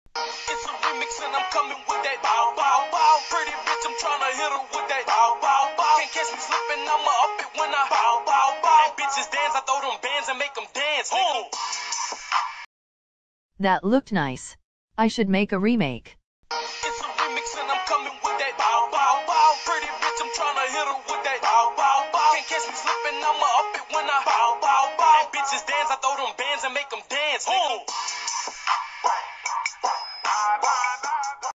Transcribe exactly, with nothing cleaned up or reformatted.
It's a remix and I'm coming with that bow bow bow. Pretty bitch, I'm tryna hit her with that bow bow bow. Can't catch me slipping, I'ma up it when I bow bow bow. And bitches dance, I throw them bands and make them dance. Nigga. That looked nice. I should make a remake. It's a remix and I'm coming with that bow bow bow. Pretty bitch, I'm tryna hit her with that bow bow bow. Can't catch me slipping, I'ma up it when I bow bow bow. And bitches dance, I throw them bands and make them dance. Nigga.